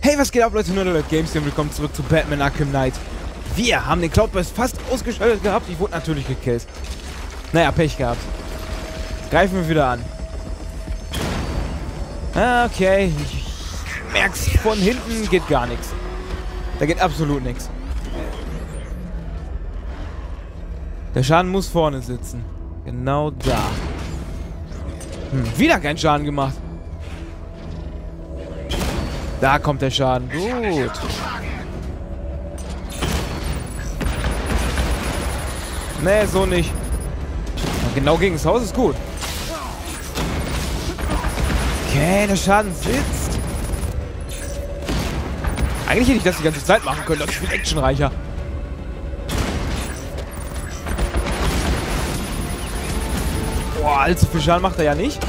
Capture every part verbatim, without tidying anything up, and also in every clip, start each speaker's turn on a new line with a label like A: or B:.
A: Hey, was geht ab, Leute? Nerdalert Games hier und willkommen zurück zu Batman Arkham Knight. Wir haben den Cloudburst fast ausgeschaltet gehabt. Ich wurde natürlich gekillt. Naja, Pech gehabt. Greifen wir wieder an. Okay, ich merk's, von hinten geht gar nichts. Da geht absolut nichts. Der Schaden muss vorne sitzen. Genau da. Hm, wieder keinen Schaden gemacht. Da kommt der Schaden. Gut. Nee, so nicht. Und genau gegen das Haus ist gut. Okay, der Schaden sitzt. Eigentlich hätte ich das die ganze Zeit machen können. Das ist viel actionreicher. Boah, allzu viel Schaden macht er ja nicht.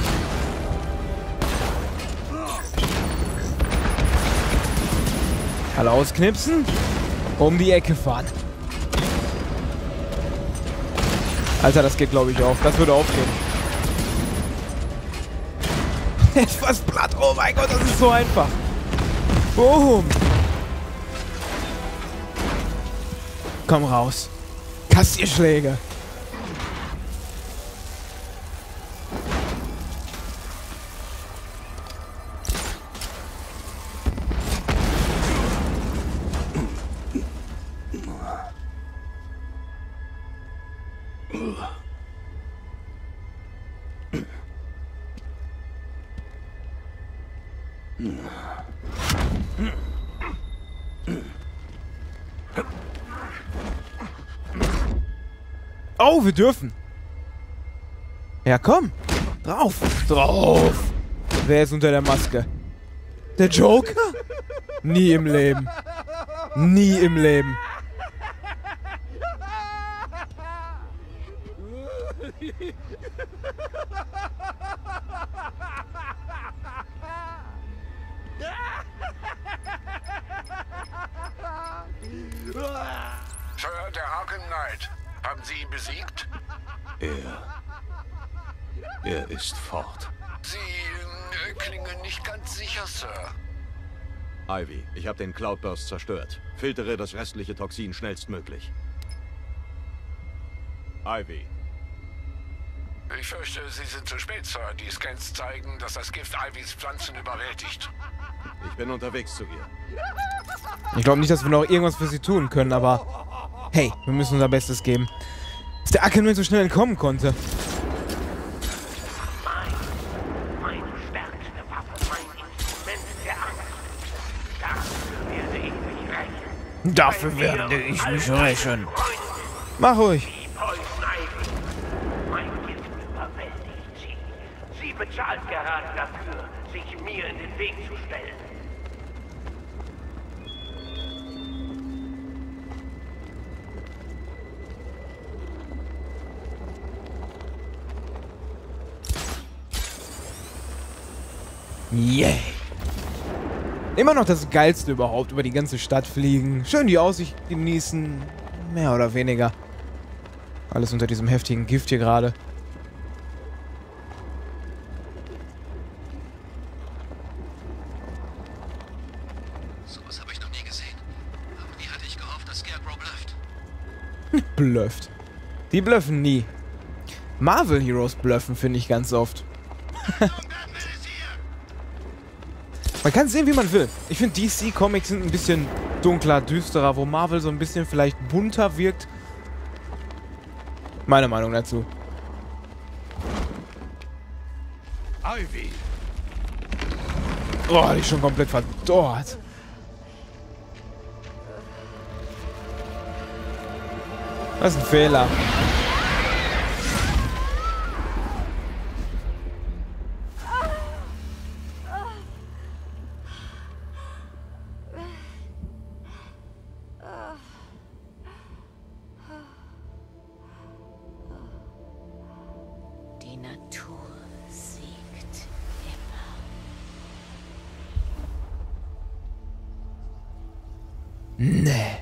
A: Alle ausknipsen. Um die Ecke fahren. Alter, das geht, glaube ich, auf. Das würde aufgehen. Er ist fast platt. Oh mein Gott, das ist so einfach. Boom. Komm raus. Kassierschläge. Oh, wir dürfen. Ja, komm. Drauf. Drauf. Wer ist unter der Maske? Der Joker? Nie im Leben. Nie im Leben.
B: Sir, der Arkham Knight. Haben Sie ihn besiegt?
C: Er... Er ist fort.
B: Sie äh, klingen nicht ganz sicher, Sir.
C: Ivy, ich habe den Cloudburst zerstört. Filtere das restliche Toxin schnellstmöglich. Ivy.
B: Ich fürchte, Sie sind zu spät, Sir. Die Scans zeigen, dass das Gift Ivys Pflanzen überwältigt.
C: Ich bin unterwegs zu ihr.
A: Ich glaube nicht, dass wir noch irgendwas für sie tun können, aber... Hey, wir müssen unser Bestes geben. Dass der Arkham so schnell entkommen konnte.
D: Mein, meine stärkste Waffe, mein Instrument der Angst. Dafür werde ich mich rächen.
A: Dafür werde ich mich rächen. Mach ruhig.
D: Die Poison Ivy. Mein Gift überwältigt sie. Sie bezahlt gerade dafür, sich mir in den Weg zu stellen.
A: Yeah. Immer noch das Geilste überhaupt, über die ganze Stadt fliegen. Schön die Aussicht genießen. Mehr oder weniger. Alles unter diesem heftigen Gift hier gerade.
E: Sowas habe ich noch nie gesehen. Aber wie hatte ich gehofft, dass Scarecrow blufft?
A: Blufft. Die bluffen nie. Marvel Heroes bluffen, finde ich ganz oft. Man kann sehen, wie man will. Ich finde, D C Comics sind ein bisschen dunkler, düsterer, wo Marvel so ein bisschen vielleicht bunter wirkt. Meine Meinung dazu.
C: Ivy!
A: Oh, die ist schon komplett verdorrt. Das ist ein Fehler.
F: Die Natur siegt immer.
A: Nee.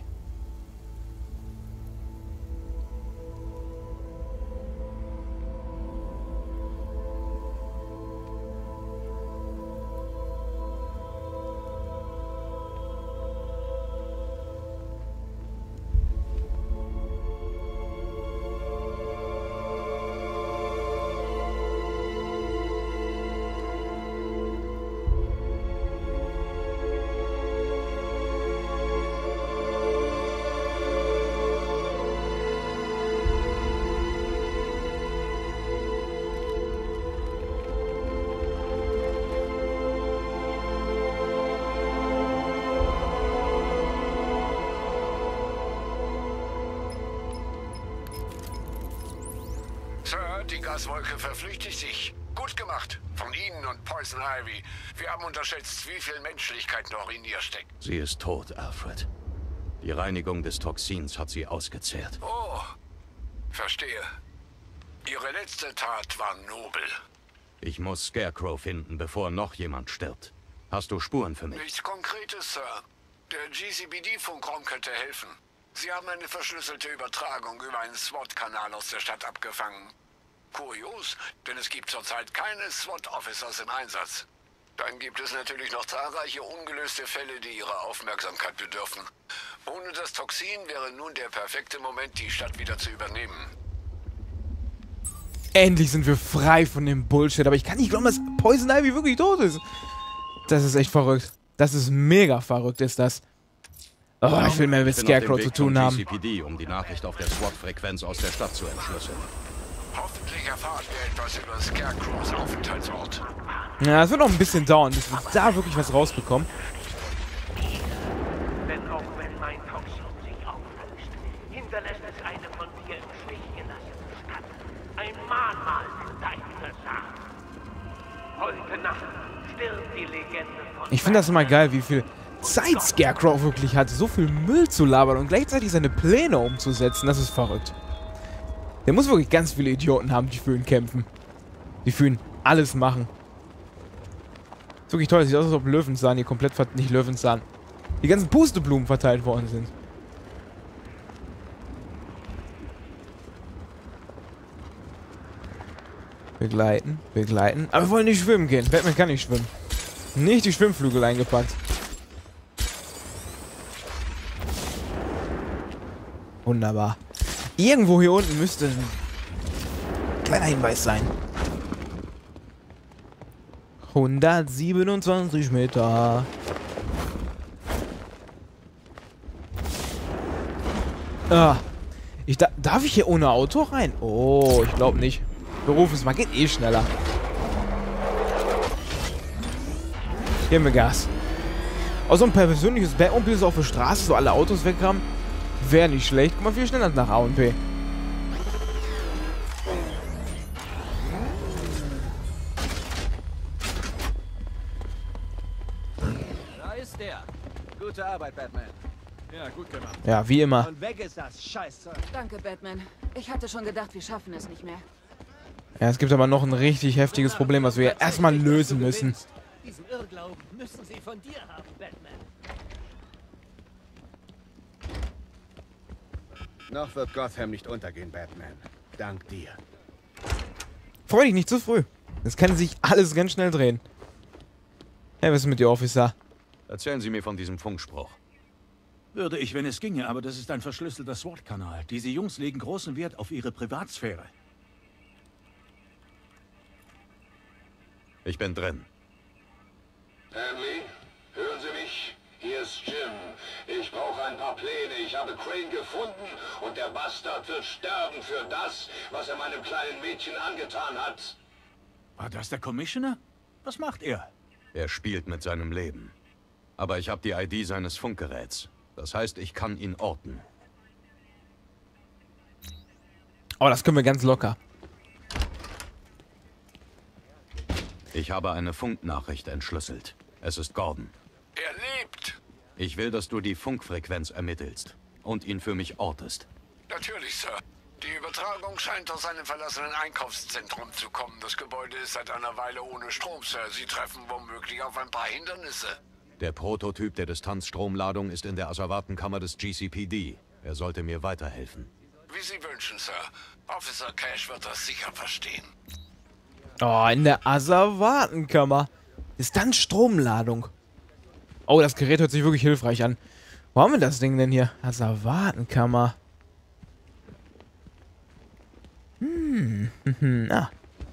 B: Gaswolke verflüchtigt sich. Gut gemacht. Von Ihnen und Poison Ivy. Wir haben unterschätzt, wie viel Menschlichkeit noch in ihr steckt.
C: Sie ist tot, Alfred. Die Reinigung des Toxins hat sie ausgezehrt.
B: Oh, verstehe. Ihre letzte Tat war nobel.
C: Ich muss Scarecrow finden, bevor noch jemand stirbt. Hast du Spuren für mich?
B: Nichts Konkretes, Sir. Der G C P D-Funkraum könnte helfen. Sie haben eine verschlüsselte Übertragung über einen SWAT-Kanal aus der Stadt abgefangen. Kurios, denn es gibt zurzeit keine SWAT-Officers im Einsatz. Dann gibt es natürlich noch zahlreiche ungelöste Fälle, die Ihrer Aufmerksamkeit bedürfen. Ohne das Toxin wäre nun der perfekte Moment, die Stadt wieder zu übernehmen.
A: Endlich sind wir frei von dem Bullshit. Aber ich kann nicht glauben, dass Poison Ivy wirklich tot ist. Das ist echt verrückt. Das ist mega verrückt, ist das. Oh, ich will mehr mit Scarecrow zu tun haben.
C: G C P D, um die Nachricht auf der SWAT-Frequenz aus der Stadt zu entschlüsseln.
B: Hoffentlich erfahren wir etwas über Scarecrows Aufenthaltsort.
A: Ja, es wird noch ein bisschen dauern, bis wir da wirklich was rausbekommen.
D: Denn auch wenn mein Toxin sich auflöst, hinterlässt es eine von dir im Stich gelassene Stadt. Ein Mahnmal für dein Versagen. Heute Nacht stirbt die Legende von...
A: Ich finde das immer geil, wie viel Zeit Scarecrow wirklich hat, so viel Müll zu labern und gleichzeitig seine Pläne umzusetzen. Das ist verrückt. Der muss wirklich ganz viele Idioten haben, die für ihn kämpfen. Die für ihn alles machen. Ist wirklich toll. Sieht aus, als ob Löwenzahn hier komplett, nicht Löwenzahn, die ganzen Pusteblumen verteilt worden sind. Begleiten, begleiten. Aber wir wollen nicht schwimmen gehen. Batman kann nicht schwimmen. Nicht die Schwimmflügel eingepackt. Wunderbar. Irgendwo hier unten müsste ein kleiner Hinweis sein. hundertsiebenundzwanzig Meter. Ah. Ich da darf ich hier ohne Auto rein? Oh, ich glaube nicht. Beruf es mal, geht eh schneller. Geben wir Gas. Auch so ein persönliches Batmobil ist auf der Straße, so alle Autos wegrammen. Wäre nicht schlecht. Guck mal, viel schneller nach A und P.
G: Da ist der. Gute Arbeit, Batman. Ja, gut gemacht.
A: Ja, wie immer.
G: Und weg ist das Scheißzeug.
F: Danke, Batman. Ich hatte schon gedacht, wir schaffen es nicht mehr.
A: Ja, es gibt aber noch ein richtig heftiges Problem, was wir erstmal lösen müssen.
G: Diesen Irrglauben müssen sie von dir haben, Batman.
H: Noch wird Gotham nicht untergehen, Batman. Dank dir.
A: Freu dich nicht zu früh. Das kann sich alles ganz schnell drehen. Hey, was ist mit dir, Officer?
C: Erzählen Sie mir von diesem Funkspruch.
I: Würde ich, wenn es ginge, aber das ist ein verschlüsselter SWAT-Kanal. Diese Jungs legen großen Wert auf ihre Privatsphäre.
C: Ich bin drin.
B: Stanley, hören Sie mich? Hier ist Jim. Ich brauche ein paar Pläne. Ich habe Crane gefunden und der Bastard wird sterben für das, was er meinem kleinen Mädchen angetan hat.
I: War das der Commissioner? Was macht er?
C: Er spielt mit seinem Leben. Aber ich habe die I D seines Funkgeräts. Das heißt, ich kann ihn orten.
A: Oh, das können wir ganz locker.
C: Ich habe eine Funknachricht entschlüsselt. Es ist Gordon.
B: Er lebt.
C: Ich will, dass du die Funkfrequenz ermittelst und ihn für mich ortest.
B: Natürlich, Sir. Die Übertragung scheint aus einem verlassenen Einkaufszentrum zu kommen. Das Gebäude ist seit einer Weile ohne Strom, Sir. Sie treffen womöglich auf ein paar Hindernisse.
C: Der Prototyp der Distanzstromladung ist in der Asservatenkammer des G C P D. Er sollte mir weiterhelfen.
B: Wie Sie wünschen, Sir. Officer Cash wird das sicher verstehen.
A: Oh, in der Asservatenkammer. Distanzstromladung. Oh, das Gerät hört sich wirklich hilfreich an. Wo haben wir das Ding denn hier? Asservatenkammer. Hm, hm, ah.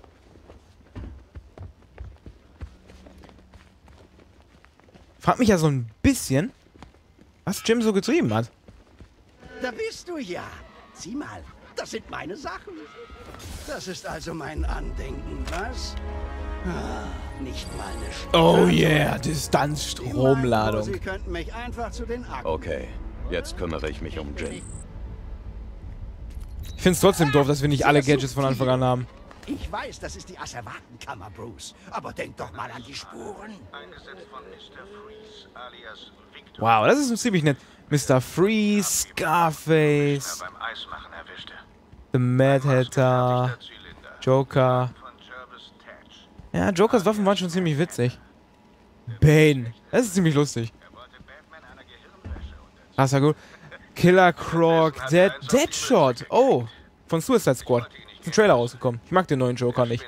A: Frag mich ja so ein bisschen, was Jim so getrieben hat.
J: Da bist du ja. Sieh mal, das sind meine Sachen. Das ist also mein Andenken, was? Ah, nicht mal eine Stadt.
A: Oh yeah, Distanzstromladung.
J: Sie könnten mich einfach zu den Akten.
C: Okay, jetzt kümmere ich mich um Jim.
A: Ich find's trotzdem doof, dass wir nicht alle Gadgets von Anfang an haben.
J: Ich weiß, das ist die Asservatenkammer, Bruce. Aber denk doch mal an die Spuren.
K: Eingesetzt von Mister Freeze, alias Victor.
A: Wow, das ist ziemlich nett. Mister Freeze, Scarface,
K: beim Eismachen erwischte.
A: The Mad Hatter, Joker. Ja, Jokers Waffen waren schon ziemlich witzig. Bane, das ist ziemlich lustig. Ah, ist ja gut. Killer Croc, Dead, Deadshot. Oh, von Suicide Squad. Ist ein Trailer rausgekommen. Ich mag den neuen Joker nicht.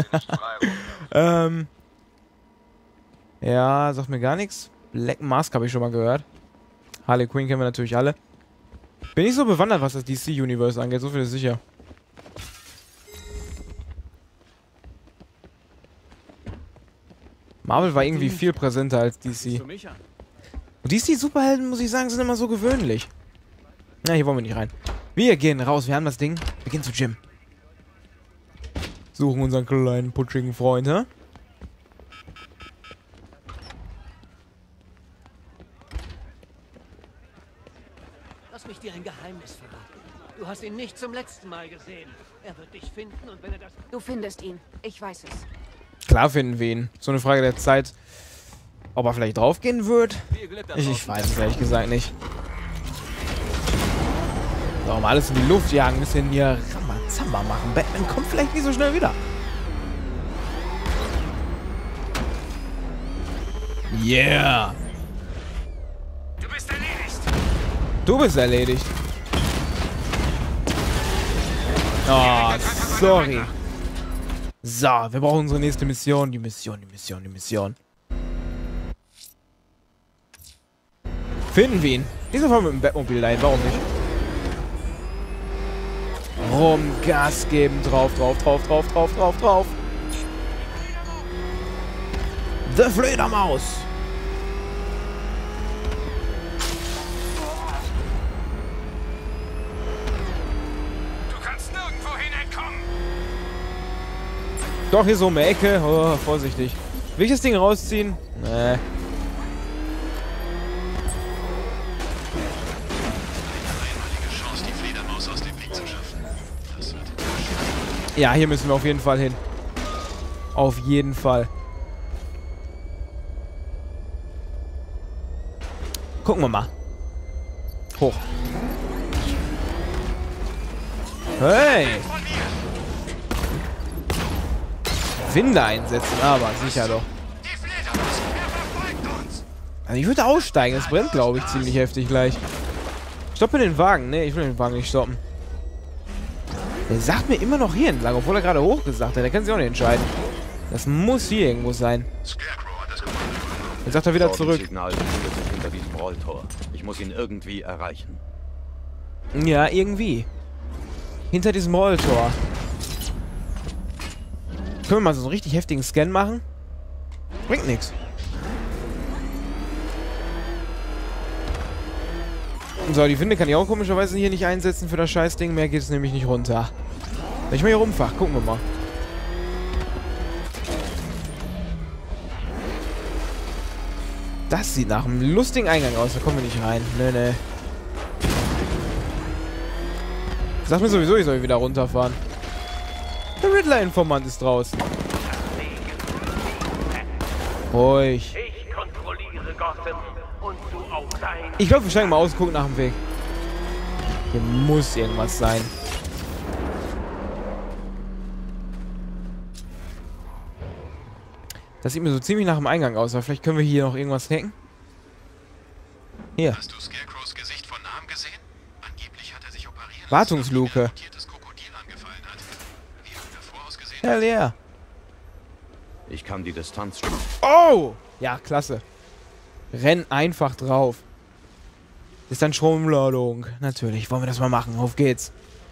A: ähm. Ja, sagt mir gar nichts. Black Mask habe ich schon mal gehört. Harley Quinn kennen wir natürlich alle. Bin nicht so bewandert, was das D C-Universe angeht. So viel ist sicher. Marvel war irgendwie viel präsenter als D C. Und D C-Superhelden, muss ich sagen, sind immer so gewöhnlich. Na, hier wollen wir nicht rein. Wir gehen raus. Wir haben das Ding. Wir gehen zu Jim. Suchen unseren kleinen, putschigen Freund, hä?
D: Lass mich dir ein Geheimnis verraten. Du hast ihn nicht zum letzten Mal gesehen. Er wird dich finden und wenn er das...
F: Du findest ihn. Ich weiß es.
A: Klar finden wir ihn. So eine Frage der Zeit. Ob er vielleicht draufgehen wird? Ich, ich weiß es ehrlich gesagt nicht. Warum alles in die Luft jagen? Ein bisschen hier Ramazamba machen. Batman kommt vielleicht nicht so schnell wieder. Yeah.
D: Du bist erledigt.
A: Du bist erledigt. Oh, sorry. So, wir brauchen unsere nächste Mission. Die Mission, die Mission, die Mission. Finden wir ihn. Diesmal fahren wir mit dem Batmobil dahin. Warum nicht? Rum, Gas geben. Drauf, drauf, drauf, drauf, drauf, drauf, drauf. The Fledermaus.
D: Du kannst nirgendwohin entkommen.
A: Doch, hier so um die Ecke. Oh, vorsichtig. Will ich das Ding rausziehen? Nee. Ja, hier müssen wir auf jeden Fall hin. Auf jeden Fall. Gucken wir mal. Hoch. Hey! Winde einsetzen, aber sicher doch. Also ich würde aussteigen, es brennt, glaube ich, ziemlich heftig gleich. Stoppe den Wagen. Ne, ich will den Wagen nicht stoppen. Der sagt mir immer noch hier entlang, obwohl er gerade hoch gesagt hat. Der kann sich auch nicht entscheiden. Das muss hier irgendwo sein. Jetzt sagt er wieder zurück.
C: Signal befindet sich hinter diesem Rolltor. Ich muss ihn irgendwie erreichen.
A: Ja, irgendwie. Hinter diesem Rolltor. Können wir mal so einen richtig heftigen Scan machen? Bringt nichts. So, die Winde kann ich auch komischerweise hier nicht einsetzen für das Scheißding. Mehr geht es nämlich nicht runter. Wenn ich mal hier rumfahre, gucken wir mal. Das sieht nach einem lustigen Eingang aus. Da kommen wir nicht rein. Nee, nee. Sag mir sowieso, ich soll wieder runterfahren. Der Riddler-Informant ist draußen. Ruhig.
D: Ich kontrolliere Gotham und du auch dein...
A: Ich glaube, wir steigen mal aus und gucken nach dem Weg. Hier muss irgendwas sein. Das sieht mir so ziemlich nach dem Eingang aus, aber vielleicht können wir hier noch irgendwas hacken. Hier.
E: Hast du Scarecrows Gesicht von nahem gesehen? Angeblich hat er sich operieren
A: Wartungsluke. Hell yeah.
C: Ich kann die Distanz schon.
A: Oh! Ja, klasse. Renn einfach drauf. Ist dann Stromladung. Natürlich, wollen wir das mal machen. Auf geht's.